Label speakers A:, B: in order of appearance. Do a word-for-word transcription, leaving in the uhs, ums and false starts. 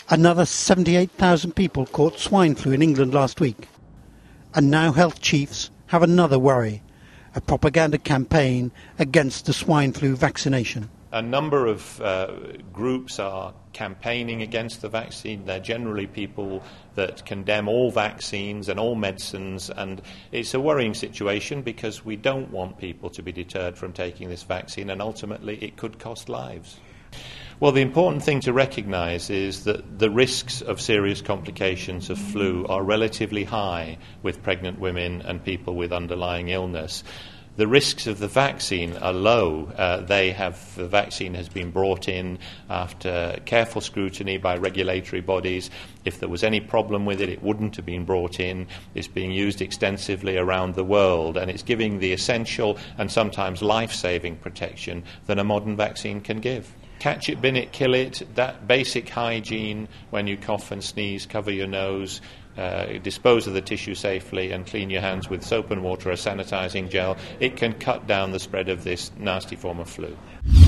A: Another seventy-eight thousand people caught swine flu in England last week. And now health chiefs have another worry, a propaganda campaign against the swine flu vaccination.
B: A number of uh, groups are campaigning against the vaccine. They're generally people that condemn all vaccines and all medicines, and it's a worrying situation because we don't want people to be deterred from taking this vaccine, and ultimately it could cost lives. Well, the important thing to recognise is that the risks of serious complications of flu are relatively high with pregnant women and people with underlying illness. The risks of the vaccine are low. Uh, they have, the vaccine has been brought in after careful scrutiny by regulatory bodies. If there was any problem with it, it wouldn't have been brought in. It's being used extensively around the world, and it's giving the essential and sometimes life-saving protection that a modern vaccine can give. Catch it, bin it, kill it, that basic hygiene when you cough and sneeze, cover your nose, uh, dispose of the tissue safely and clean your hands with soap and water or sanitising gel, it can cut down the spread of this nasty form of flu.